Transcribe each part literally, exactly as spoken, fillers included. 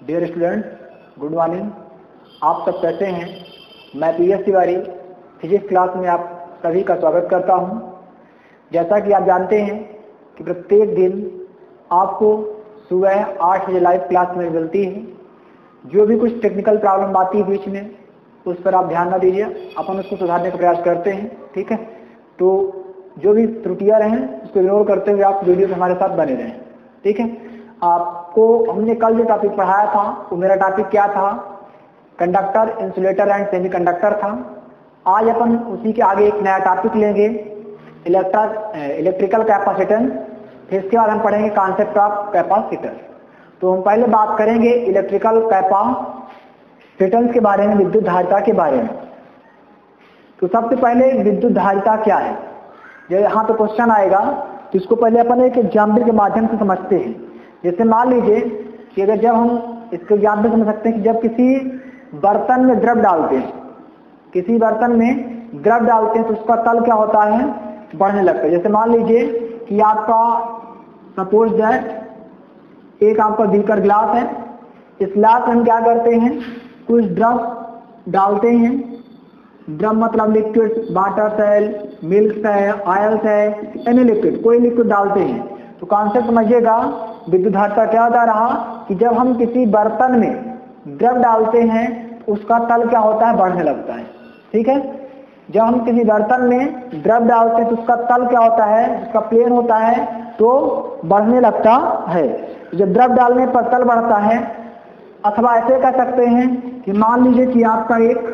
Dear students, good morning. आप सब कैसे हैं? मैं P S Tiwari physics class में आप सभी का स्वागत करता हूं। जैसा कि आप जानते हैं कि प्रत्येक दिन आपको सुबह आठ बजे लाइव क्लास में मिलती है। जो भी कुछ टेक्निकल प्रॉब्लम आती है बीच में, उस पर आप ध्यान न दीजिए, अपन उसको सुधारने का प्रयास करते हैं। ठीक है, तो जो भी त्रुटियां रहें उसको इग्नोर करते हुए आप वीडियो में हमारे साथ बने रहें। ठीक है, आपको हमने कल जो टॉपिक पढ़ाया था वो मेरा टॉपिक क्या था? कंडक्टर, इंसुलेटर एंड सेमीकंडक्टर था। आज अपन उसी के आगे एक नया टॉपिक लेंगे, इलेक्ट्रा इलेक्ट्रिकल कैपेसिटेंस। फिर इसके बाद हम पढ़ेंगे कॉन्सेप्ट ऑफ कैपेसिटर। तो हम पहले बात करेंगे इलेक्ट्रिकल कैपेसिटेंस के बारे में, विद्युत धारिता के बारे में। तो सबसे पहले विद्युत धारिता क्या है, जब यहाँ पे क्वेश्चन आएगा तो इसको पहले अपन एक एग्जाम्पल के माध्यम से समझते हैं। जैसे मान लीजिए कि अगर जब हम इसको एग्जाम्पल समझ सकते हैं कि जब किसी बर्तन में द्रव डालते हैं, किसी बर्तन में द्रव डालते हैं तो उसका तल क्या होता है? बढ़ने लगता है। जैसे मान लीजिए कि आपका सपोज दैट एक आपका बीकर ग्लास है। इस ग्लास में हम क्या करते हैं? कुछ द्रव डालते हैं। द्रव मतलब लिक्विड, वाटर सेल, मिल्क है, ऑयल्स है, एनी लिक्विड, कोई लिक्विड डालते हैं। तो कॉन्सेप्ट समझिएगा, विद्युत धारिता क्या होता रहा कि जब हम किसी बर्तन में द्रव डालते हैं तो उसका तल क्या होता है? बढ़ने लगता है। ठीक है, जब हम किसी बर्तन में द्रव डालते हैं तो उसका तल क्या होता है? उसका प्लेन होता है तो बढ़ने लगता है। जब द्रव डालने पर तल बढ़ता है, अथवा ऐसे कह सकते हैं कि मान लीजिए कि आपका एक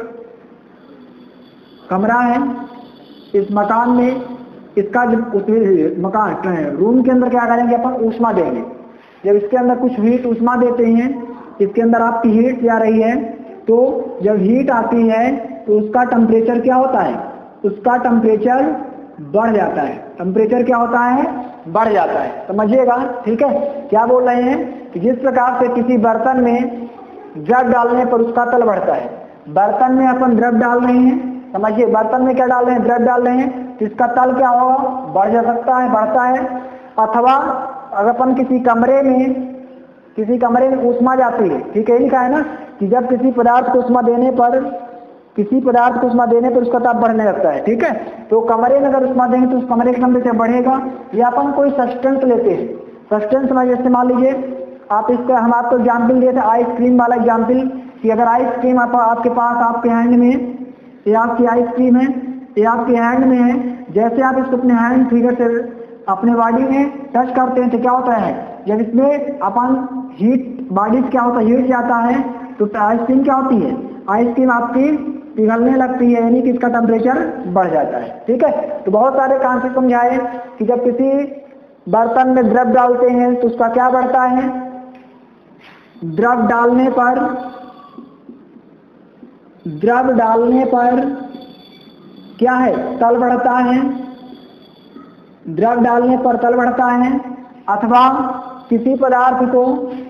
कमरा है, इस मकान में इसका मकान रूम के अंदर क्या करेंगे? अपन ऊष्मा देंगे। जब इसके अंदर कुछ हीट ऊष्मा देते हैं, इसके अंदर आपकी हीट जा रही है, तो जब हीट आती है तो उसका टेम्परेचर क्या होता है? उसका टेम्परेचर बढ़ जाता है। टेम्परेचर क्या होता है? बढ़ जाता है। समझिएगा, ठीक है। क्या बोल रहे हैं कि जिस प्रकार से किसी बर्तन में द्रव डालने पर उसका तल बढ़ता है। बर्तन में अपन द्रव डाल रहे हैं, समझिए, बर्तन में क्या डाल रहे हैं? द्रव डाल रहे हैं, तो इसका तल क्या होगा? बढ़ जा सकता है, बढ़ता है। अथवा अगर अपन किसी कमरे में किसी कमरे में ऊष्मा जाती है, ठीक है, लिखा है ना कि जब किसी पदार्थ को ऊष्मा देने पर किसी पदार्थ को ऊष्मा देने पर उसका ताप बढ़ने लगता है। ठीक है, तो कमरे में अगर ऊष्मा देंगे तो उस कमरे के टेम्परेचर बढ़ेगा। या अपन कोई सब्सटेंस लेते हैं, सब्सटेंस में जैसे मान लीजिए आप इसका हम आपको एग्जाम्पल दिए थे आइसक्रीम वाला एग्जाम्पल, कि अगर आइसक्रीम आप, आपके पास आपके हैंड में, ये आपकी आइसक्रीम है, ये आपके हैंड में है। जैसे आप इसको अपने हैंड फिगर से अपने बॉडी में टच करते हैं तो क्या होता है? जब इसमें अपन हीट बॉडी से क्या होता है? हीट जाता है तो आइसक्रीम क्या होती है? आइसक्रीम आपकी पिघलने लगती है, यानी कि इसका टेम्परेचर बढ़ जाता है। ठीक है, तो बहुत सारे कॉन्सेप्ट समझाए कि जब किसी बर्तन में द्रव डालते हैं तो उसका क्या बढ़ता है? द्रव डालने पर द्रव डालने पर क्या है? तल बढ़ता है। द्रव डालने पर तल बढ़ता है। अथवा किसी पदार्थ को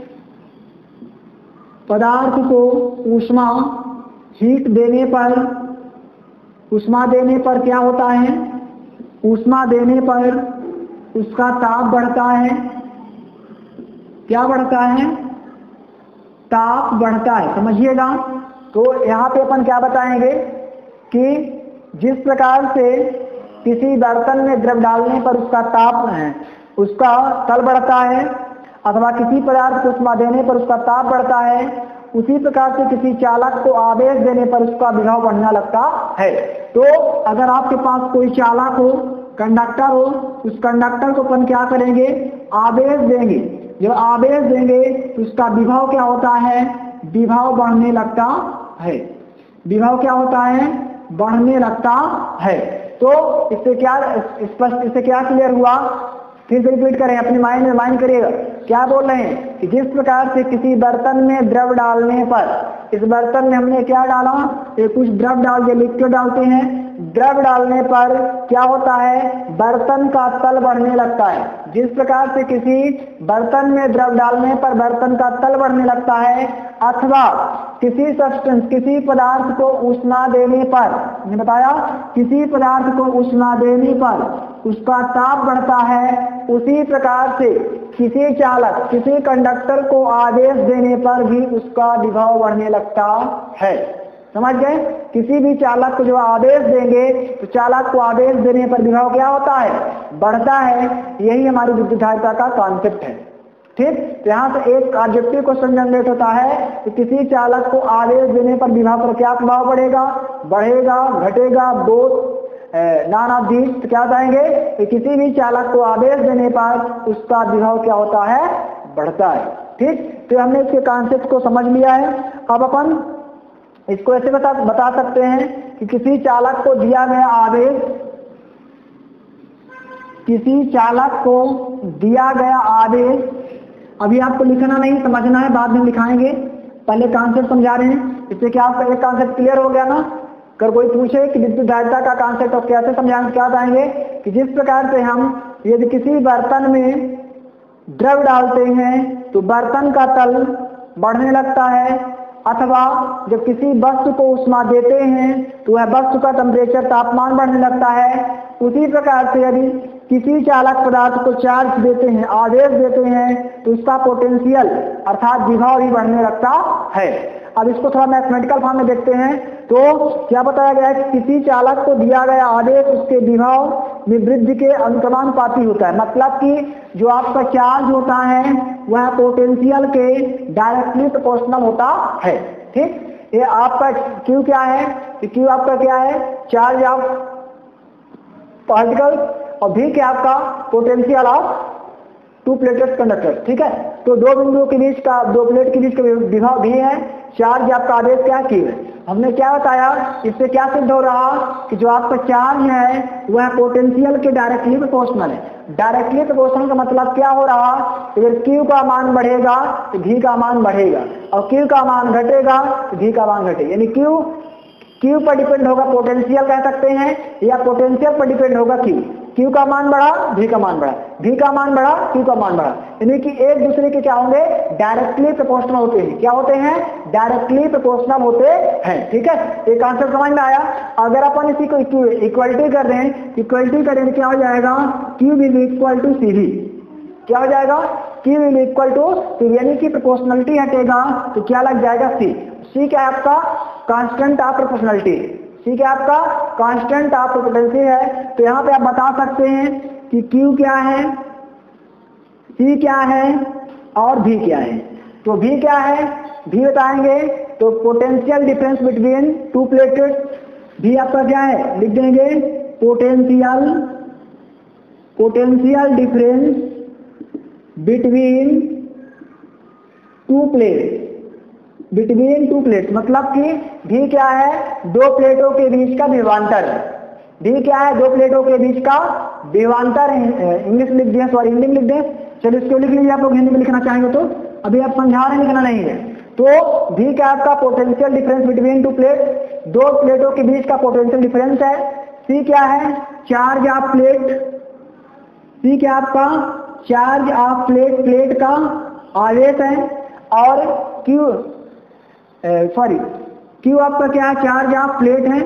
पदार्थ को ऊष्मा हीट देने पर ऊष्मा देने पर क्या होता है? ऊष्मा देने पर उसका ताप बढ़ता है। क्या बढ़ता है? ताप बढ़ता है। समझिएगा, तो यहाँ पे अपन क्या बताएंगे कि जिस प्रकार से किसी बर्तन में द्रव डालने पर उसका ताप है, उसका तल बढ़ता है, अथवा किसी पदार्थ को ऊष्मा देने पर उसका ताप बढ़ता है, उसी प्रकार से किसी चालक को आवेश देने पर उसका विभव बढ़ने लगता है। तो अगर आपके पास कोई चालक हो, कंडक्टर हो, उस कंडक्टर को अपन क्या करेंगे? आवेश देंगे। जब आवेश देंगे तो उसका विभव क्या होता है? विभव बढ़ने लगता है। विभव क्या होता है? बढ़ने लगता है। तो इससे क्या स्पष्ट, इससे क्या क्लियर हुआ? फिर से रिपीट करें, अपने माइंड में माइंड करिएगा। क्या बोल रहे हैं कि जिस प्रकार से किसी बर्तन में द्रव डालने पर, इस बर्तन में हमने क्या डाला? ये कुछ द्रव डाल के लिक्विड डालते हैं। द्रव डालने पर क्या होता है? बर्तन का तल बढ़ने लगता है। जिस प्रकार से किसी बर्तन में द्रव डालने पर बर्तन का तल बढ़ने लगता है, अथवा किसी सब्सटेंस किसी पदार्थ को ऊष्मा देने पर, मैंने बताया किसी पदार्थ को ऊष्मा देने पर उसका ताप बढ़ता है, उसी प्रकार से किसी चालक किसी कंडक्टर को आदेश देने पर भी उसका विभव बढ़ने लगता है। समझ गए? किसी भी चालक को जो आदेश देंगे तो चालक को आदेश देने पर विभव क्या होता है? बढ़ता है। यही हमारी विद्युत धारिता का कॉन्सेप्ट है। ठीक, तो यहाँ से एक ऑब्जेक्टिव क्वेश्चन जनरेट होता है कि किसी चालक को आदेश देने पर विभव पर क्या प्रभाव पड़ेगा? बढ़ेगा, घटेगा, बोथ नॉन ऑफ दीज। तो क्या बताएंगे कि किसी भी चालक को आदेश देने पर उसका विभव क्या होता है? बढ़ता है। ठीक, तो हमने इसके कॉन्सेप्ट को समझ लिया है। अब अपन इसको ऐसे बता बता सकते हैं कि किसी चालक को दिया गया आदेश किसी चालक को दिया गया आदेश अभी आपको लिखना नहीं, समझना है, बाद में लिखाएंगे, पहले कॉन्सेप्ट समझा रहे हैं। इससे क्या आपका एक कॉन्सेप्ट क्लियर हो गया ना? अगर कोई पूछे कि विद्युत धारिता का कॉन्सेप्ट आप कैसे समझाएंगे, क्या बताएंगे कि जिस प्रकार से हम यदि किसी बर्तन में द्रव डालते हैं तो बर्तन का तल बढ़ने लगता है, अथवा जब किसी वस्तु को उष्मा देते हैं तो वह वस्तु का टेम्परेचर तापमान बढ़ने लगता है। उसी प्रकार से यदि किसी चालक पदार्थ को चार्ज देते हैं, आवेश देते हैं, तो उसका पोटेंशियल अर्थात विभव भी बढ़ने लगता है। अब इसको थोड़ा मैथमेटिकल फॉर्म में देखते हैं तो क्या बताया गया है कि किसी चालक को दिया गया आवेश उसके विभव में वृद्धि के अनुक्रमानुपाती होता है। मतलब कि जो आपका चार्ज होता है वह पोटेंशियल के डायरेक्टली प्रोपोर्शनल होता है। ठीक, ये आपका क्यू क्या है? क्यू आपका क्या है? चार्ज ऑफ पार्टिकल, और भी क्या आपका potential of two plated conductor. ठीक है, तो दो बिंदुओं के बीच का, दो प्लेट के बीच का विभव भी है। चार्ज आपका आदेश क्या क्यू है। हमने क्या बताया, इससे क्या सिद्ध हो रहा कि जो आपका चार्ज है वह पोटेंशियल के डायरेक्टली प्रोपोर्शनल है। डायरेक्टली प्रोपोर्शनल का मतलब क्या हो रहा, अगर क्यू का मान बढ़ेगा तो भी का मान बढ़ेगा, और क्यू का मान घटेगा तो भी का मान घटेगा। यानी क्यू क्यू पर डिपेंड होगा पोटेंशियल कह सकते हैं, या पोटेंशियल पर डिपेंड होगा क्यू। क्यू का मान बढ़ा, भी का मान बढ़ा, भी का मान बढ़ा, क्यू का मान बढ़ा। यानी कि एक दूसरे के क्या होंगे? डायरेक्टली प्रोपोर्शनल होते हैं। क्या होते हैं? डायरेक्टली प्रोपोर्शनल होते हैं। ठीक है, एक कॉन्सेप्ट समझ में आया। अगर अपन इसी को इक्वलिटी कर रहे हैं, इक्वलिटी करेंगे क्या हो जाएगा? Q will equal to C V. क्या हो जाएगा? Q will equal to C, यानी कि प्रोपोर्शनलिटी हटेगा तो क्या लग जाएगा? सी। सी क्या है आपका? Constant of proportionality. सी क्या आपका? कांस्टेंट ऑफ प्रोपोर्शनलिटी है। तो यहाँ पे आप बता सकते हैं कि Q क्या है, C क्या है और V क्या है। तो V क्या है? V बताएंगे तो potential difference between two plated. V आपका क्या है? लिख देंगे potential potential difference between two plate between two plate. मतलब कि भी क्या है? दो प्लेटों के बीच का विभवांतर। भी क्या है? दो प्लेटों के बीच का विभवांतर। इंग्लिश लिख दिया, सॉरी हिंदी में लिख दें। चलो इसको लिख लीजिए, आप लोग हिंदी में लिखना चाहेंगे तो। अभी आप समझा रहे, लिखना नहीं है। तो भी क्या आपका? Potential difference between two plate, दो प्लेटों के बीच का पोटेंशियल डिफरेंस है। सी क्या है? Charge of plate. सी क्या आपका? चार्ज ऑफ प्लेट, प्लेट का आवेश है। और क्यू सॉरी क्यू आपका क्या है? चार्ज ऑफ प्लेट है।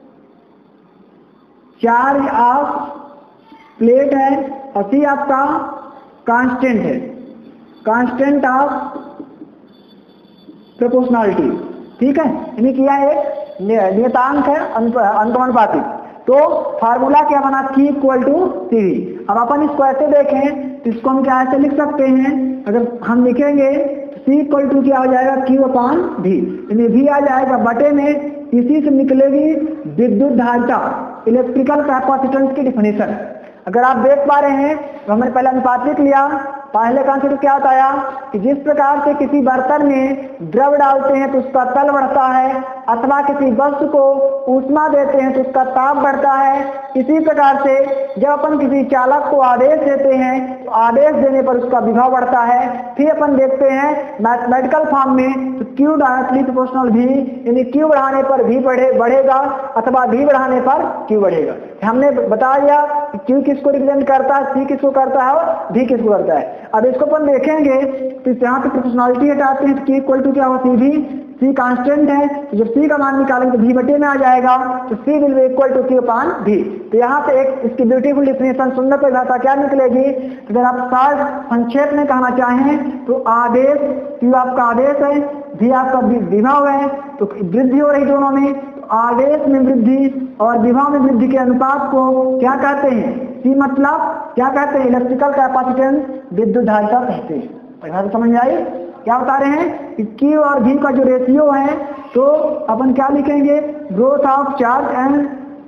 चार्ज ऑफ प्लेट है। और सी आपका कांस्टेंट है, कांस्टेंट ऑफ प्रोपोर्शनलिटी। ठीक है, यानी कि यह एक नियतांक है, अनुक्रमानुपाती। तो फार्मूला क्या बना? Q equal to C V. अब अपन इसको ऐसे देखें तो इसको हम क्या ऐसे लिख सकते हैं, अगर हम लिखेंगे C इक्वल टू क्या हो जाएगा? Q अपान भी। यानी भी आ जाएगा बटे में, इसी से निकलेगी विद्युत धारिता, इलेक्ट्रिकल कैपेसिटेंस की डिफिनेशन। अगर आप देख पा रहे हैं तो हमने पहले अनुपातिक लिया। पहले कॉन्सेप्ट क्या बताया कि जिस प्रकार से किसी बर्तन में द्रव डालते हैं तो उसका तल बढ़ता है, अथवा किसी वस्तु को ऊष्मा देते हैं तो उसका ताप बढ़ता है। इसी प्रकार से जब अपन किसी चालक को आदेश देते हैं तो आदेश देने पर उसका विभव बढ़ता है। फिर अपन देखते हैं मैथमेटिकल फॉर्म में तो Q डायरेक्टली प्रोपोर्शनल भी, यानी Q बढ़ाने पर भी बढ़े बढ़ेगा अथवा भी बढ़ाने पर Q बढ़ेगा। हमने बता दिया कि Q किसको रिप्रेजेंट करता है, C किसको करता है और V किसको करता है। अब इसको अपन देखेंगे तो यहाँ पे प्रोपोर्शनलिटी हटाते हैं तो Q इक्वल टू क्या होगा? सी भी। C कांस्टेंट है, तो जब C का मान निकालेंगे तो V बटे में आ जाएगा, तो C will be equal to Q upon V। तो यहाँ से एक इसकी ब्यूटीफुल डिफिनेशन सुंदर परिभाषा क्या निकलेगी? तो अगर आप शार्ट संक्षेप में कहना चाहें तो आवेश Q आपका आवेश है, V आपका विभव है, तो वृद्धि हो रही दोनों में, तो आवेश में वृद्धि और विभव में वृद्धि के अनुपात को क्या कहते हैं? C मतलब क्या कहते हैं? इलेक्ट्रिकल कैपेसिटेंस, विद्युत धारिता कहते हैं। परिभाषा समझ में आई? क्या बता रहे हैं कि Q और V का जो रेशियो है, तो अपन क्या लिखेंगे? Growth of charge and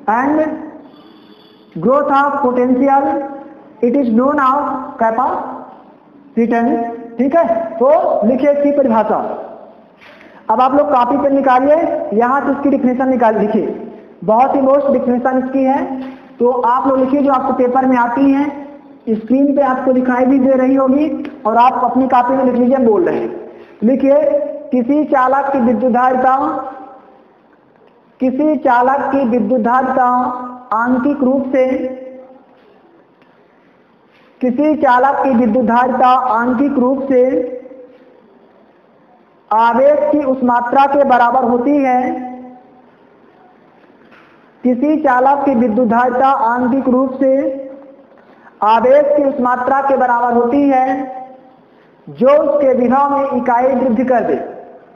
and growth of potential, it is known of capacitance. ठीक है, तो लिखिए इसकी परिभाषा। अब आप लोग कॉपी पे निकालिए, यहाँ से इसकी डिफिनेशन निकाल लिखिए, बहुत ही मोस्ट डिफिनेशन इसकी है, तो आप लोग लिखिए जो आपको पेपर में आती है, स्क्रीन पे आपको दिखाई भी दे रही होगी और आप अपनी कॉपी में लिख लीजिए, बोल रहे हैं। लिखिए किसी चालक की विद्युत धारिता किसी चालक की विद्युत धारिता आंशिक रूप से किसी चालक की विद्युत धारिता आंशिक रूप से आवेश की उस मात्रा के बराबर होती है किसी चालक की विद्युत धारिता आंशिक रूप से आवेश की उस मात्रा के बराबर होती है जो उसके विभव में इकाई वृद्धि कर दे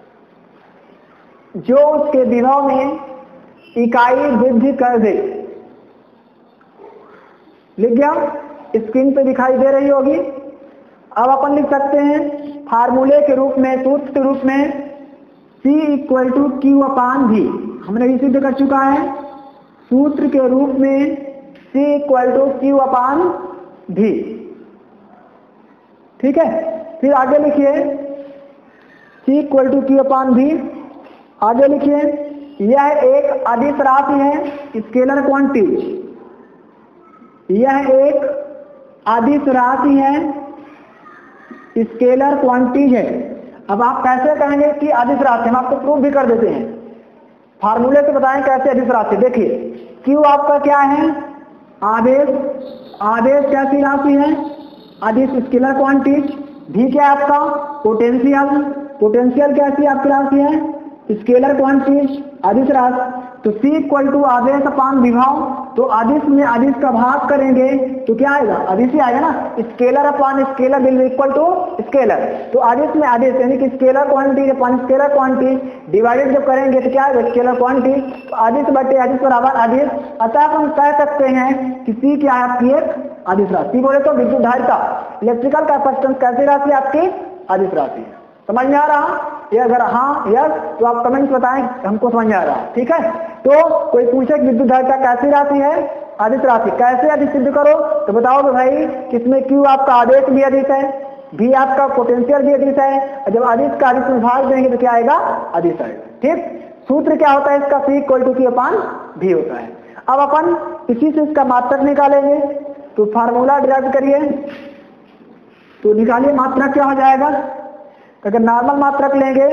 जो उसके विभव में इकाई वृद्धि कर दे। लिख गया? स्क्रीन पे दिखाई दे रही होगी। अब अपन लिख सकते हैं फार्मूले के रूप में, सूत्र के रूप में, C equal to Q upon V, हमने भी सिद्ध कर चुका है। सूत्र के रूप में C equal to Q upon V. ठीक है, फिर आगे लिखिए C equal to Q upon V. आगे लिखिए यह एक अदिश राशि है, स्केलर क्वांटिटी। यह एक अदिश राशि है, स्केलर क्वांटिटी है। अब आप कैसे कहेंगे कि अदिश राशि? हम आपको प्रूफ भी कर देते हैं, फार्मूले से बताएं कैसे अदिश राशि। देखिए Q आपका क्या है? आवेश। आवेश कैसी राशि है? अदिश स्केलर क्वांटिटी। V क्या है आपका? पोटेंशियल। पोटेंशियल कैसी आपकी राशि है? स्केलर क्वांटिटी, अदिश राशि। तो C इक्वल टू आवेश अपान विभव, तो अदिश में अदिश का भाग करेंगे तो क्या आएगा? अदिश ही आएगा ना। Scalar upon scalar will equal to scalar, तो अदिश में अदिश यानी कि scalar quantity upon scalar quantity divided जब करेंगे तो क्या आएगा? Scalar quantity. तो अदिश बटे अदिश बराबर अदिश। अतः हम कह सकते हैं कि C क्या है आपकी? एक अदिश राशि। बोले तो विद्युत धारिता, इलेक्ट्रिकल कैपेसिटेंस कैसी राशि आपकी? अदिश राशि। समझ में आ रहा? ये अगर हाँ यस तो आप कमेंट्स बताएं हमको समझ में आ रहा है। ठीक है, तो कोई पूछे कि विद्युत धारिता कैसी राशि है? अदिश राशि। कैसे अदिश सिद्ध करो? तो बताओ तो भाई, किसमें Q आपका आवेश भी अदिश है, V आपका पोटेंशियल भी अदिश है, और जब अदिश का अदिश में भाग देंगे तो क्या आएगा? अदिश आएगा। ठीक, सूत्र क्या होता है इसका? C equal to Q upon V होता है। अब अपन इसी से इसका मात्रक निकालेंगे, तो फार्मूला डिराइव करिए, तो निकालिए मात्रक क्या हो जाएगा। अगर नॉर्मल मात्रक लेंगे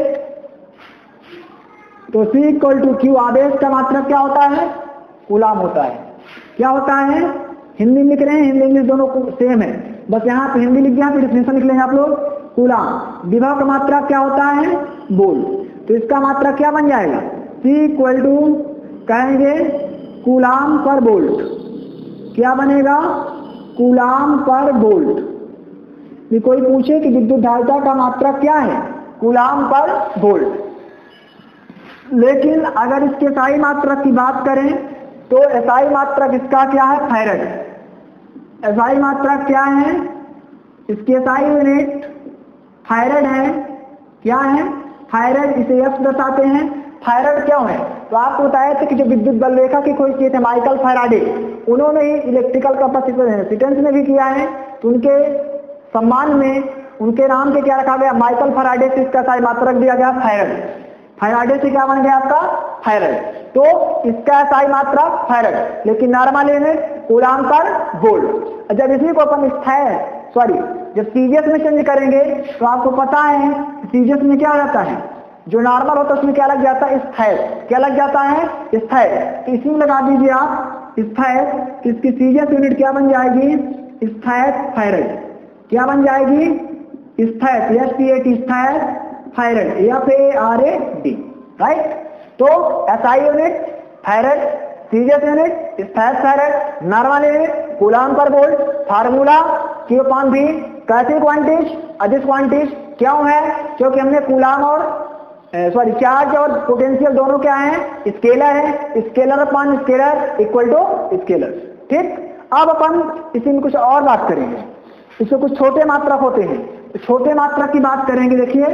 तो C इक्वल टू क्यू, आवेश का मात्रक क्या होता है? कूलाम होता है। क्या होता है? हिंदी लिख रहे हैं, हिंदी इंग्लिश दोनों सेम है, बस यहाँ पे हिंदी लिख दिया, फिर डिफिनेशन लिख लेंगे आप लोग। कूलाम। विभव का मात्रक क्या होता है? बोल। तो इसका मात्रक क्या बन जाएगा? C इक्वल टू कहेंगे कूलाम पर वोल्ट। क्या बनेगा? Coulomb per volt. कोई पूछे कि विद्युत धारिता का मात्रक क्या है? Coulomb per volt. लेकिन अगर इसके एसआई मात्रक की बात करें तो एसआई मात्रक इसका क्या है? फैरड। एसआई मात्रक क्या है? इसकी एसआई यूनिट फैरड है। क्या है? फैरड। इसे एफ दर्शाते हैं। फैरड क्यों है? तो आपको बताया था कि जो विद्युत बल रेखा की खोज की थे माइकल फैराडे, उन्होंने ही इलेक्ट्रिकल कैपेसिटेंस में भी किया है, तो उनके सम्मान में उनके नाम पे क्या रखा गया? माइकल फैराडे से इसका एसआई मात्रक दिया गया फैरड। फैराडे से क्या बन गया आपका? फैरड। तो इसका एसआई मात्रक फैरड, लेकिन normal unit coulomb per volt. जब इसी को अपन स्थायी सॉरी जब सीजीएस में चेंज करेंगे तो आपको पता है सीजीएस में क्या रहता है? जो नॉर्मल होता है उसमें क्या लग जाता है? स्थायी। क्या लग जाता है? स्थायी। तो इसी में लगा दीजिए आप स्थायी। इसकी सीजीएस यूनिट क्या बन जाएगी? स्थायी फैरड। क्या बन जाएगी? स्थायी। एस टी ए टी स्थायी farad, F A R A D, right. तो SI unit farad, CGS unit sphere farad, normal unit coulomb per volt, formula Q upon V, कैसी क्वांटिज अदिश क्वांटिज, क्यों है? क्योंकि हमने कूलम और सॉरी चार्ज और पोटेंशियल दोनों क्या है? स्केलर है, scalar upon scalar equal to scalar, ठीक। अब अपन इसी में कुछ और बात करेंगे, इसमें कुछ छोटे मात्रक होते हैं, तो छोटे मात्रक की बात करेंगे। देखिए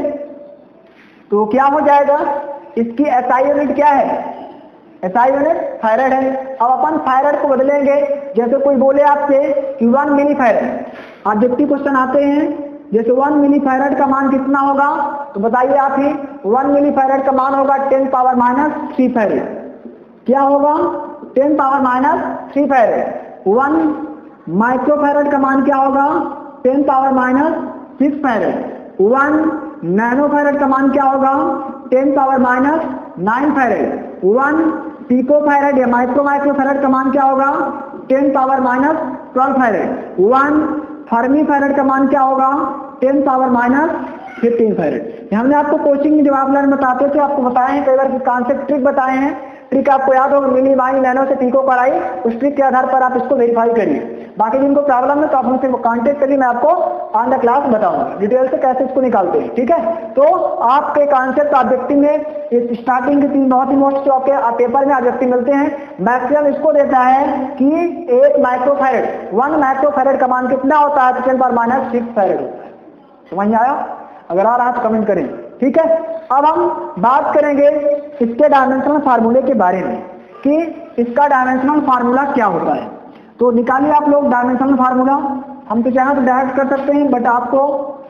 तो क्या हो जाएगा, इसकी एसआई यूनिट क्या है? एसआई यूनिट फैरेड है। अब अपन फैरेड को बदलेंगे, जैसे कोई बोले आपसे कि one milli farad, objective question आते हैं, जैसे वन मिली फैरेड का मान कितना होगा, तो बताइए आप ही। वन मिली फैरेड का मान होगा ten power minus three farad. क्या होगा? Ten power minus three farad. One micro farad का मान क्या होगा? Ten power minus six farad. One nano farad का मान क्या होगा? Ten power minus nine farad. One pico farad या माइक्रो माइक्रो फैरेड का मान क्या होगा? Ten power minus twelve farad. One fermi farad का मान क्या होगा? Ten power minus fifteen farad. हमने आपको कोचिंग में जब आप लर्न बताते थे आपको बताए हैं, कई बार कॉन्सेप्ट ट्रिक बताए हैं। ट्रिक आपको याद होगा, मिली माई नैनो से पिको पर आई, उस ट्रिक के आधार पर आप इसको वेरीफाई करिए। बाकी जिनको प्रॉब्लम है तो आप मुझसे कांटेक्ट करिए, मैं आपको ऑन द क्लास बताऊंगा डिटेल से कैसे इसको निकालते हैं, ठीक है। तो आपके कॉन्सेप्ट ऑब्जेक्टिव में इस स्टार्टिंग के तीन बहुत ही मोस्ट जो आपके पेपर में ऑब्जेक्टिव मिलते हैं, मैक्सिमम इसको देता है कि एक micro farad, one micro farad का मान कितना होता है? Ten power minus six farad होता है। समझ में आया? अगर आ रहा तो कमेंट करें, ठीक है। अब हम बात करेंगे इसके डायमेंशनल फार्मूले के बारे में कि इसका डायमेंशनल फार्मूला क्या होता है। तो निकालिए आप लोग डायमेंशनल फार्मूला। हम तो चाहें तो डायरेक्ट कर सकते हैं, बट आपको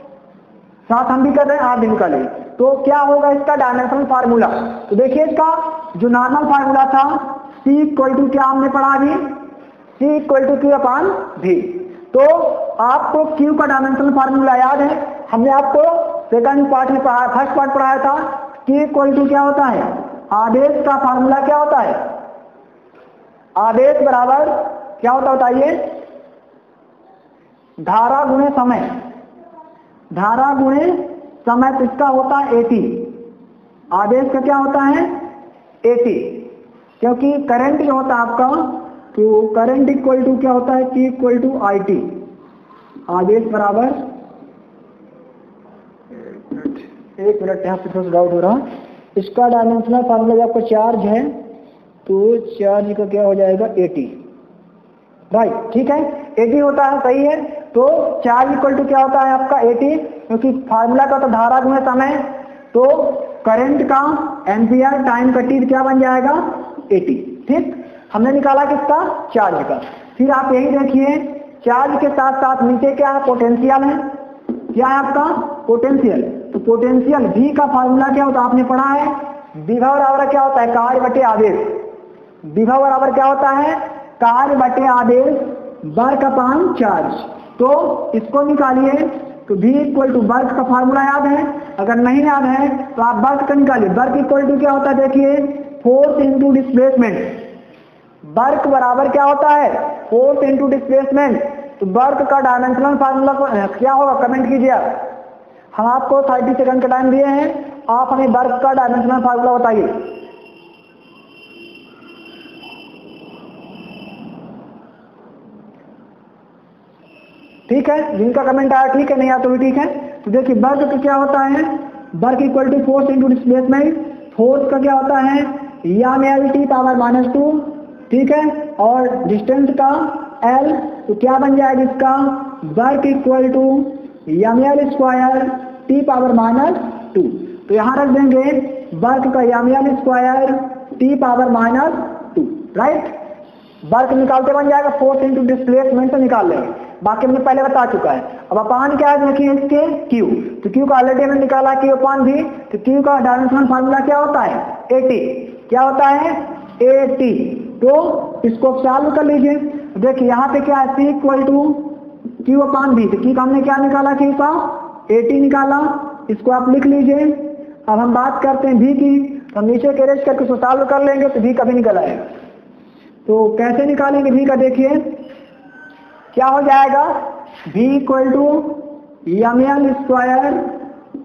साथ हम भी कर रहे हैं, आप भी निकालिए। तो क्या होगा इसका डायमेंशनल फार्मूला? तो देखिए इसका जो नॉर्मल फार्मूला था, C इक्वल टू क्या हमने पढ़ा अभी? C equal to Q upon V। तो आपको Q का डायमेंशनल फार्मूला याद है, हमने आपको सेकंड पार्ट में पढ़ाया, फर्स्ट पार्ट पढ़ाया था। Q इक्वल टू क्या होता है? आवेश का फार्मूला क्या होता है? आवेश बराबर क्या होता बताइए? धारा गुणे समय, धारा गुणे समय, तो इसका होता है एटी। आवेश का क्या होता है? एटी, क्योंकि करंट जो होता है आपका, तो करंट इक्वल टू क्या होता है? Q equal to I T. आवेश बराबर, एक मिनट यहाँ पे थोड़ा डाउट हो रहा, इसका डायमेंशनल फार्मूला आपका चार्ज है, तो चार्ज का क्या हो जाएगा? एटी, राइट, ठीक है। एटी होता है, सही है। तो चार्ज इक्वल टू क्या होता है आपका? एटी, क्योंकि फार्मूला का तो धारा गुणे समय, तो करंट का एम्पियर टाइम का टी क्या बन जाएगा? एटी, ठीक। हमने निकाला किसका? चार्ज का। फिर आप यही देखिए, चार्ज के साथ साथ नीचे क्या है? पोटेंशियल है। क्या है आपका? पोटेंशियल। तो पोटेंशियल V का फार्मूला क्या होता है? आपने पढ़ा है, विभव बराबर क्या होता है? कार्य बटे आवेश। विभव बराबर क्या होता है? कार्य बटे आवेश वर्क अपॉन चार्ज। तो इसको निकालिए, तो V इक्वल टू वर्क का फार्मूला याद है? अगर नहीं याद है तो आप वर्क का निकालिए। वर्क इक्वल टू क्या होता है? देखिए, फोर्स इंटू डिस्प्लेसमेंट। वर्क बराबर क्या होता है? Force into displacement. तो वर्क का डायमेंशनल फार्मूला क्या होगा? कमेंट कीजिए आप। हम आपको थर्टी सेकंड का टाइम दिए हैं, आप हमें वर्क का डायमेंशनल फार्मूला बताइए। ठीक है, जिनका कमेंट आया ठीक है, नहीं आया तो भी ठीक है। तो देखिए वर्क का क्या होता है? Work equal to force into displacement. Force का क्या होता है? M L T power minus two, ठीक है। और डिस्टेंस का L, तो क्या बन जाएगा इसका? Work equal to M L square T power minus two. तो यहाँ रख देंगे वर्क का M L square T power minus two, right. Work निकालते बन जाएगा फोर्स इंटू डिस्प्लेसमेंट से निकाल लेंगे, बाकी हमने पहले बता चुका है। अब अपान क्या है देखिए इसके? Q। तो Q का ऑलरेडी हमने निकाला, Q अपान भी। तो Q का डायमेंशनल फार्मूला क्या होता है? एटी। क्या होता है? एटी। तो इसको सॉल्व कर लीजिए। देखिए यहाँ पे क्या है? C equal to Q upon V. तो Q का हमने क्या निकाला? Q का एटी निकाला, इसको आप लिख लीजिए। अब हम बात करते हैं V की, तो हम नीचे के रेस्ट करके इसको सॉल्व कर लेंगे तो V कभी निकल आएगा। तो कैसे निकालेंगे V का? देखिए क्या हो जाएगा? V equal to M L square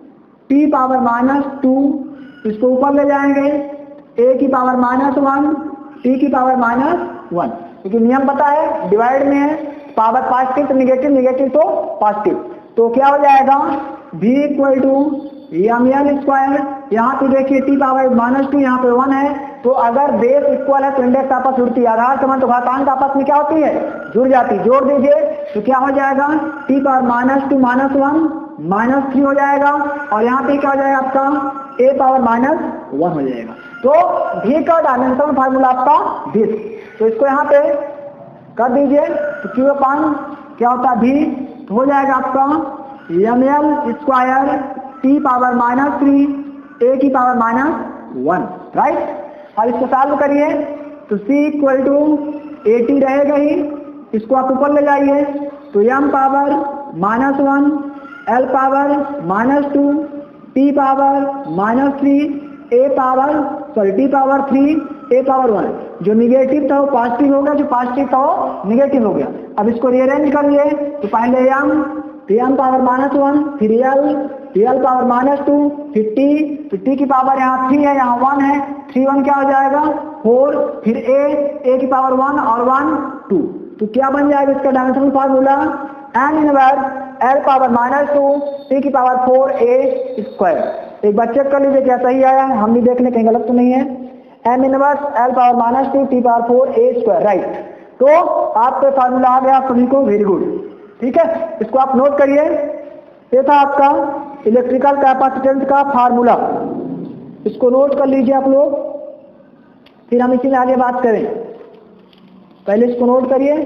T power minus two, इसको ऊपर ले जाएंगे, ए की पावर माइनस वन, टी की पावर माइनस वन, क्योंकि नियम पता है डिवाइड में है, पावर पॉजिटिव तो निगेटिव, निगेटिव तो पॉजिटिव, तो क्या हो जाएगा v equal to M L square, यहाँ पे देखिए टी पावर माइनस टू, यहाँ पे वन है, तो अगर बेस इक्वल है तो इंडेक्स आपस जुड़ती है, आधार समान तो घातांक आपस में क्या होती है, जुड़ जाती, जोड़ दीजिए तो क्या हो जाएगा T power minus two minus one minus three हो जाएगा, और यहाँ पे क्या हो जाएगा आपका ए पावर माइनस वन हो जाएगा। तो v का डायमेंशन फार्मूला आपका दिस, तो इसको यहाँ पे कर दीजिए, तो क्यू अपान क्या होता है v, तो हो जाएगा आपका M L square T power minus three A की पावर माइनस वन, राइट। अब इसको सॉल्व करिए तो c इक्वल टू एटी रहेगा ही, इसको आप ऊपर ले जाइए तो m power minus one, l power minus two, t power minus three, a power sorry t power three, a power one, जो निगेटिव था वो पॉजिटिव हो गया, जो पॉजिटिव था वो निगेटिव हो गया। अब इसको रीअरेंज करिए तो पहले m, फिर m पावर माइनस वन, फिर l, फिर l पावर माइनस टू, फिर t, तो t की पावर यहाँ थ्री है, यहाँ वन है, थ्री वन क्या हो जाएगा फोर, फिर a, a की पावर वन और वन टू, तो क्या बन जाएगा इसका dimensional formula n inverse l power minus two t की पावर फोर a स्क्वायर। एक बार चेक कर लीजिए क्या सही आया है, हम भी देख लें कहीं गलत तो नहीं है। m inverse l power minus two t power four a square, right. तो आपका फार्मूला आ गया सभी को, वेरी गुड, ठीक है। इसको आप नोट करिए, ये था आपका इलेक्ट्रिकल कैपेसिटेंस का फार्मूला, इसको नोट कर लीजिए आप लोग, फिर हम इसी में आगे बात करें। पहले इसको नोट करिए,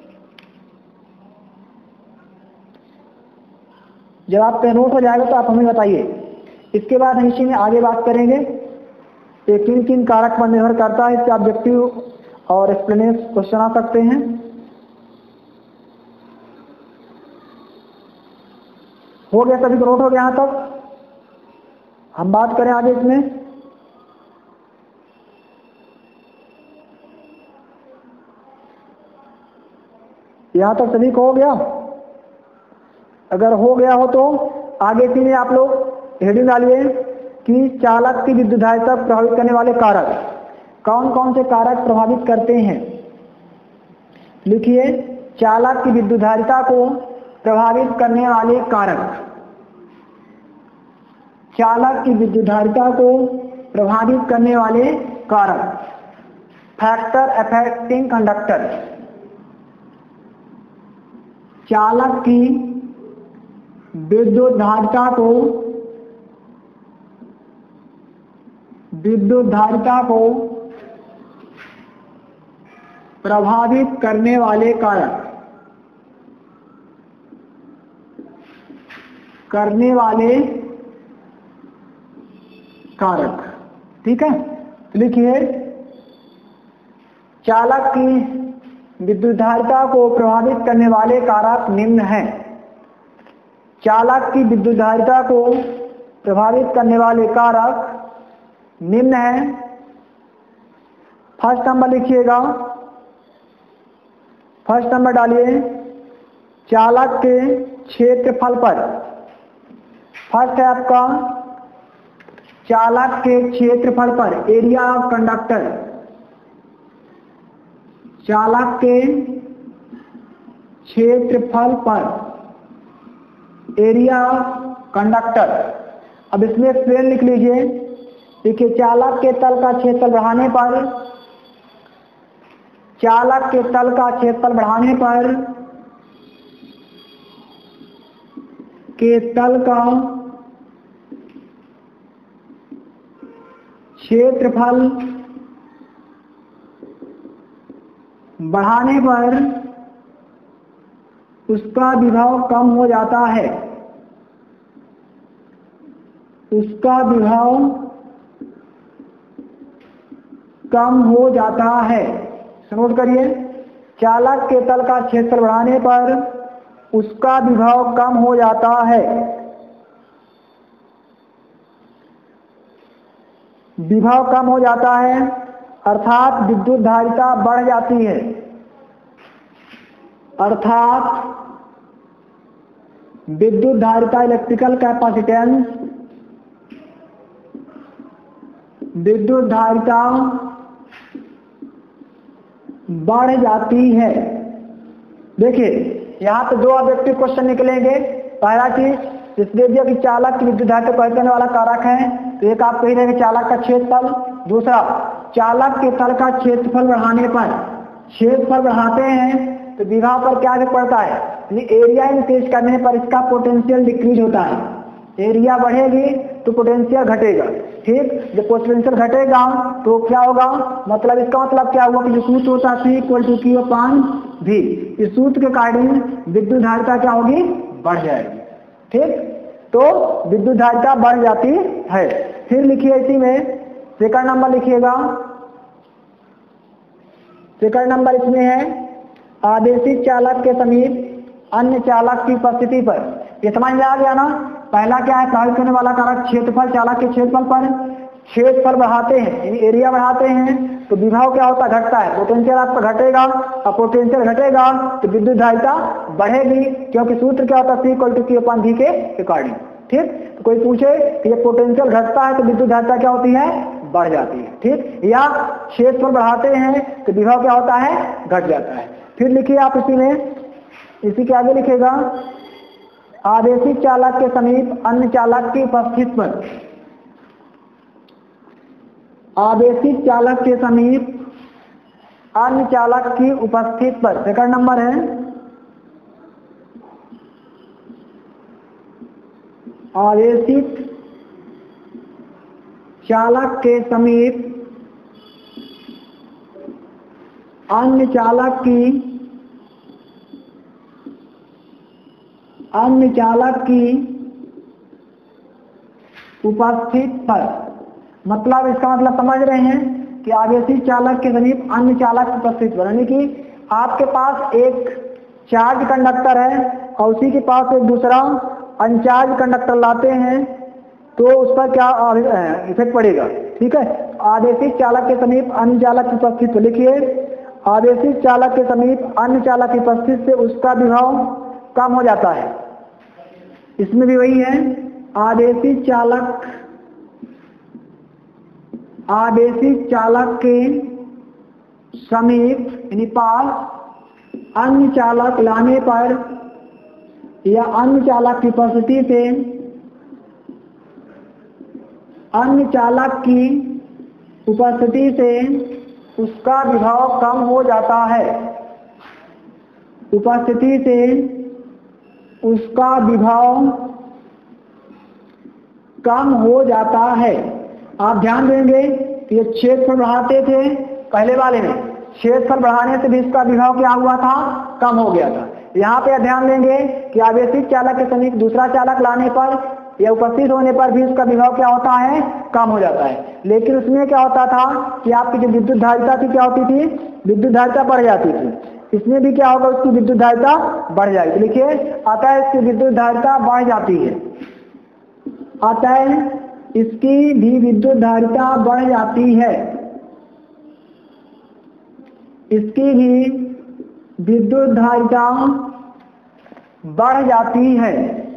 जब आपका नोट हो जाएगा तो आप हमें बताइए। इसके बाद हम इसी में आगे बात करेंगे ये किन किन कारक पर निर्भर करता है, इससे ऑब्जेक्टिव और एक्सप्लेनेशन क्वेश्चन आ सकते हैं। हो गया सभी को नोट हो गया यहाँ तक, हम बात करें आगे इसमें। यहाँ तक सभी को हो गया, अगर हो गया हो तो आगे इसी में आप लोग हेडिंग डालिए कि चालक की विद्युत धारिता प्रभावित करने वाले कारक, कौन कौन से कारक प्रभावित करते हैं। लिखिए चालक की विद्युत धारिता को प्रभावित करने वाले कारक, चालक की विद्युत धारिता को प्रभावित करने वाले कारक, फैक्टर अफेक्टिंग कंडक्टर, चालक की विद्युत धारिता को विद्युत धारिता को प्रभावित करने वाले कारक, करने वाले कारक, ठीक है। लिखिए चालक की विद्युत धारिता को प्रभावित करने वाले कारक निम्न हैं। चालक की विद्युत धारिता को प्रभावित करने वाले कारक निम्न हैं। फर्स्ट नंबर लिखिएगा, फर्स्ट नंबर डालिए चालक के क्षेत्रफल पर। फर्स्ट है आपका चालक के क्षेत्रफल पर, एरिया ऑफ कंडक्टर, चालक के क्षेत्रफल पर, एरिया ऑफ कंडक्टर। अब इसमें एक्सप्लेन लिख लीजिए, देखिए चालक के तल का क्षेत्रफल बढ़ाने पर, चालक के तल का क्षेत्रफल बढ़ाने पर के तल का क्षेत्रफल बढ़ाने पर उसका विभव कम हो जाता है, उसका विभव कम हो जाता है। नोट करिए, चालक के तल का क्षेत्रफल बढ़ाने पर उसका विभव कम हो जाता है। विभव कम हो जाता है अर्थात विद्युत धारिता बढ़ जाती है, अर्थात विद्युत धारिता इलेक्ट्रिकल कैपेसिटेंस विद्युत धारिता बढ़ जाती है। देखिए यहाँ पे दो ऑब्जेक्टिव क्वेश्चन निकलेंगे। पहला चीज, इस दे दिया कि चालक की विद्युत धारिता को करने वाला कारक है, तो एक आप कही रहेंगे चालक का क्षेत्रफल। दूसरा, चालक के तल का क्षेत्रफल बढ़ाने पर, क्षेत्रफल बढ़ाते हैं तो विभव पर क्या असर पड़ता है, एरिया इंक्रीज करने पर इसका पोटेंशियल डिक्रीज होता है। एरिया बढ़ेगी तो पोटेंशियल घटेगा। ठीक, जब पोटेंशियल घटेगा तो क्या होगा, मतलब इसका मतलब क्या हुआ कि जो सूत्र होता है C equal to Q upon V, इस सूत्र के अकॉर्डिंग विद्युत धारिता क्या होगी, बढ़ जाएगी। ठीक, तो विद्युत धारिता बढ़ जाती है। फिर लिखिए इसी में सेकंड नंबर लिखिएगा। सेकंड नंबर इसमें है, आदेशित चालक के समीप अन्य चालक की उपस्थिति पर। ये समझ में आ गया ना। पहला क्या है, प्रभावित करने वाला कारक क्षेत्रफल, चालक के क्षेत्रफल पर क्षेत्रफल बढ़ाते हैं यानी एरिया बढ़ाते हैं तो विभव क्या होता है, घटता है। पोटेंशियल आपका घटेगा और पोटेंशियल घटेगा तो विद्युत धारिता बढ़ेगी, क्योंकि सूत्र क्या होता है C equal to Q upon V के अकॉर्डिंग। ठीक, तो कोई पूछे कि जब पोटेंशियल घटता है तो विद्युत धारिता क्या होती है, बढ़ जाती है। ठीक, या क्षेत्रफल बढ़ाते हैं तो विभव क्या होता है, घट जाता है। फिर लिखिए आप इसी में, इसी के आगे लिखेगा, आदेशित चालक के समीप अन्य चालक की उपस्थिति पर, आदेशित चालक के समीप अन्य चालक की उपस्थिति पर। सेकंड नंबर है, आदेशित चालक के समीप अन्य चालक की अन्य चालक की उपस्थिति पर। मतलब इसका मतलब समझ रहे हैं कि आदेशित चालक के समीप अन्य चालक की उपस्थिति पर, यानी कि आपके पास एक चार्ज कंडक्टर है और उसी के पास एक दूसरा अनचार्ज कंडक्टर लाते हैं तो उस पर क्या इफेक्ट पड़ेगा। ठीक है, आदेशित चालक के समीप अन्य चालक की उपस्थिति पर लिखिए, आदेशित चालक के समीप अन्य चालक की उपस्थिति से उसका विभव कम हो जाता है। इसमें भी वही है, आदेशित चालक आदेशित चालक के समीप यानी पास अन्य चालक लाने पर या अन्य चालक की उपस्थिति से अन्य चालक की उपस्थिति से उसका विभव कम हो जाता है। उपस्थिति से उसका विभव कम हो जाता है। आप ध्यान देंगे कि ये क्षेत्रफल बढ़ाते थे पहले वाले में, क्षेत्रफल बढ़ाने से भी इसका विभव क्या हुआ था, कम हो गया था। यहाँ पे ध्यान देंगे कि आदेशित चालक के समीप दूसरा चालक लाने पर या उपस्थित होने पर भी उसका विभव क्या होता है, कम हो जाता है। लेकिन उसमें क्या होता था कि आपकी जो विद्युत धारिता थी क्या होती थी, विद्युत धारिता बढ़ जाती थी। इसमें भी क्या होगा, उसकी विद्युत धारिता बढ़ जाएगी। लिखिए, अतः इसकी विद्युत धारिता बढ़ जाती है, अतः इसकी भी विद्युत धारिता बढ़ जाती है, इसकी भी विद्युत धारिता बढ़ जाती है,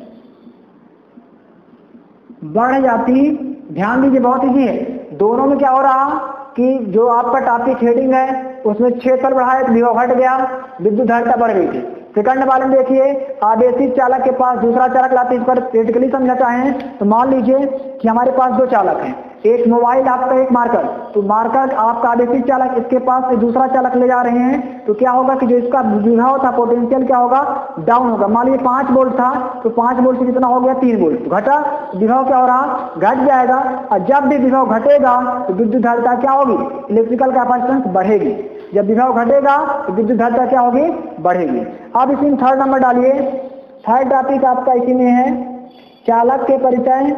बढ़ जाती। ध्यान दीजिए, बहुत इजी है। दोनों में क्या हो रहा कि जो आपका टॉपिक हेडिंग है उसमें क्षेत्रफल बढ़ाया तो विभव घट गया, विद्युत धारिता बढ़ गई थी। सेकंड वाले में देखिए, आदेशित चालक के पास दूसरा चालक लाते, इस पर प्रैक्टिकली समझा चाहें तो मान लीजिए कि हमारे पास दो चालक हैं, एक मोबाइल आपका, एक मार्कर। तो मार्कर आपका आदेशित चालक, इसके पास दूसरा चालक ले जा रहे हैं तो क्या होगा कि जो इसका विभव था, पोटेंशियल क्या होगा, डाउन होगा। मान लीजिए पांच वोल्ट था तो पांच वोल्ट से कितना हो गया, तीन वोल्ट, तो घटा, विभव क्या हो रहा, घट जाएगा। और जब भी विभव घटेगा तो विद्युत धारिता क्या होगी, इलेक्ट्रिकल कैपेसिटेंस बढ़ेगी। जब विभव घटेगा तो विद्युत धारिता क्या होगी, बढ़ेगी। अब इसी में थर्ड नंबर डालिए। थर्ड टॉपिक आपका इसी में है, चालक के परिचय,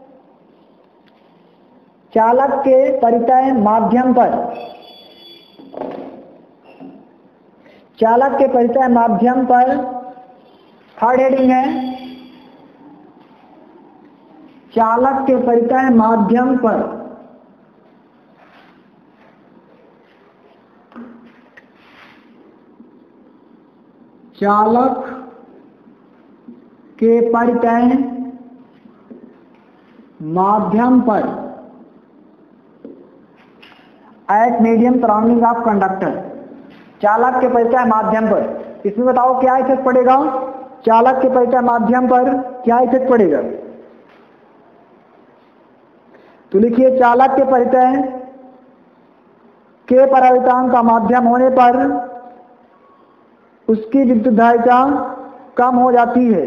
चालक के परिचय माध्यम पर, चालक के परिचय माध्यम पर थर्ड हेडिंग है, चालक के परिचय माध्यम पर। चालक के परिचय माध्यम पर at medium surrounding of conductor, चालक के परिचय माध्यम पर। इसमें बताओ क्या इफेक्ट पड़ेगा, चालक के परिचय माध्यम पर क्या इफेक्ट पड़ेगा। तो लिखिए चालक के परिचय के परावर्तन का माध्यम होने पर उसकी विद्युत धारिता कम हो जाती है।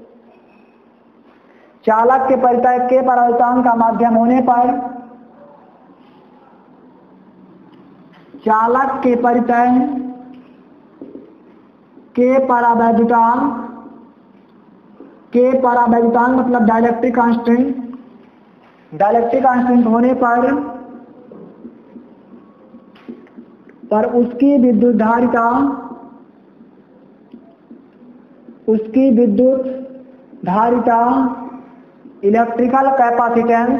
चालक के परिचय के परावर्तन का माध्यम होने पर चालक के परिचय के परावैद्युतांक के परावैद्युतांक मतलब डाइलेक्ट्रिक कांस्टेंट, डाइलेक्ट्रिक कांस्टेंट होने पर पर उसकी विद्युत धारिता उसकी विद्युत धारिता इलेक्ट्रिकल कैपेसिटेंस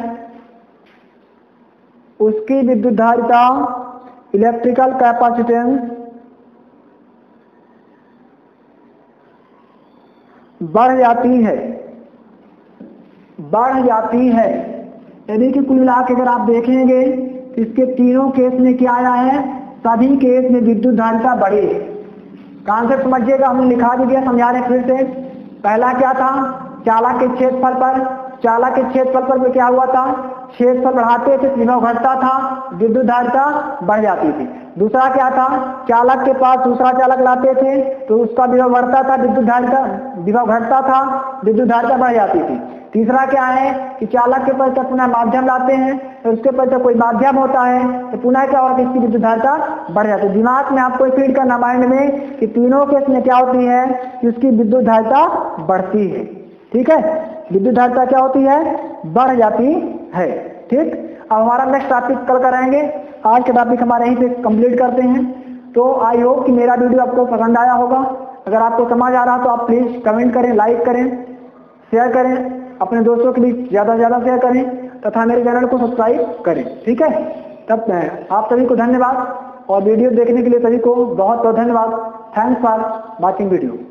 उसकी विद्युत धारिता इलेक्ट्रिकल कैपेसिटेंस बढ़ जाती है बढ़ जाती है यानी कि कुल मिला के अगर आप देखेंगे इसके तीनों केस में क्या आया है, सभी केस में विद्युत धारिता बढ़ी। कॉन्सेप्ट समझिएगा, हमने लिखा भी दिया, समझा रहे फिर से। पहला क्या था, चालक के क्षेत्रफल पर चालक के क्षेत्रफल पर भी क्या हुआ था, क्षेत्रफल बढ़ाते थे विभव घटता था, विद्युत धारिता बढ़ जाती थी। दूसरा क्या था, चालक के पास दूसरा चालक लाते थे तो उसका विभव बढ़ता था, विद्युत धारिता विभव घटता था, विद्युत धारिता बढ़ जाती थी। तीसरा क्या है कि चालक के पास पुनः माध्यम लाते हैं तो उसके पास कोई माध्यम होता है तो पुनः क्या होता है, इसकी विद्युत धारिता बढ़ जाती है। दिमाग में आपको फीड करना माइंड में कि तीनों केस में क्या होती है कि उसकी विद्युत धारिता बढ़ती है। ठीक है, विद्युत धारिता क्या होती है, बढ़ जाती है। ठीक, अब हमारा नेक्स्ट टॉपिक कल कराएंगे, आज का टॉपिक हमारे यहीं पे कंप्लीट करते हैं। तो आई होप कि मेरा वीडियो आपको पसंद आया होगा। अगर आपको समझ आ रहा तो आप प्लीज कमेंट करें, लाइक करें, शेयर करें, अपने दोस्तों के बीच ज्यादा से ज्यादा शेयर करें तथा मेरे चैनल को सब्सक्राइब करें। ठीक है, तब आप सभी को धन्यवाद और वीडियो देखने के लिए सभी को बहुत बहुत धन्यवाद। Thanks for watching video.